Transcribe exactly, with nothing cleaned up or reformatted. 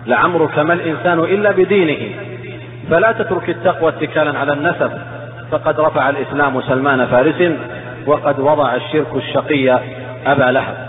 لعمرك ما الإنسان إلا بدينه، فلا تترك التقوى اتكالا على النسب، فقد رفع الإسلام سلمان فارس وقد وضع الشرك الشقي أبا لهب.